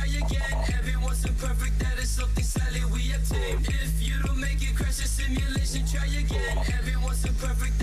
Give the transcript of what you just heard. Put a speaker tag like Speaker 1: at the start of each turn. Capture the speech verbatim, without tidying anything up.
Speaker 1: try again. Everyone's so perfect that it's something sadly we obtain. If you don't make it, crash the simulation, try again. Everyone's so perfect